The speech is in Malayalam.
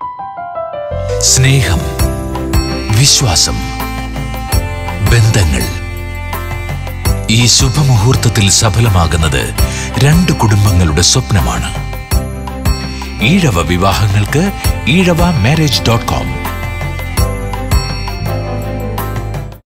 സ്നേഹം, വിശ്വാസം, ബന്ധങ്ങൾ. ഈ ശുഭമുഹൂർത്തത്തിൽ സഫലമാകുന്നത് 2 കുടുംബങ്ങളുടെ സ്വപ്നമാണ്. ഈഴവ വിവാഹങ്ങൾക്ക് ഈഴവ marriage.com